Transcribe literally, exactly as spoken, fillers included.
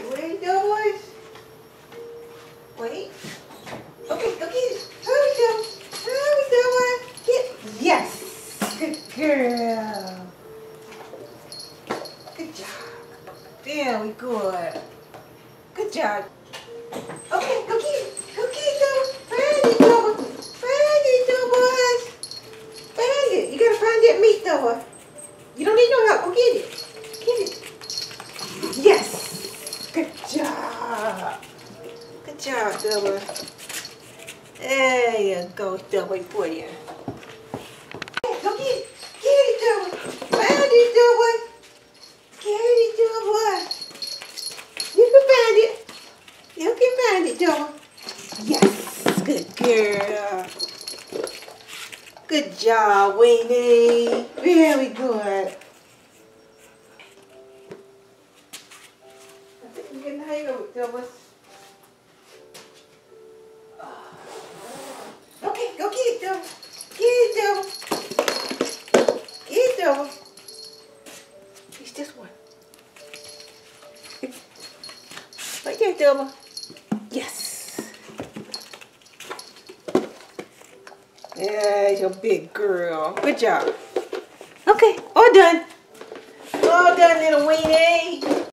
What are you doing? Wait. Okay, go get it. Hurry, Double. Hurry, Double. Get. Yes. Good girl. Good job. Very good. Good job. Okay, go get it. Go get it, Double. Find it, Double. Find it, Double. Find it. You gotta find that meat, Double. You don't need no help. Go get it. Get it. Yes. Good job. Good job, Double. There you go, Double boy. Hey, go get it. Get it, Double. Find it, Double. Get it, Double. You can find it. You can find it, Double. Yes. Good girl. Good job, Weenie. Very good. I think we're getting the hang of it, Double. Okay, go get it, Double. Get it, Double. Get it, Double. It's this one. Right there, Double. Yes. Yeah, you're a big girl. Good job. Okay, all done. All done, little Weenie.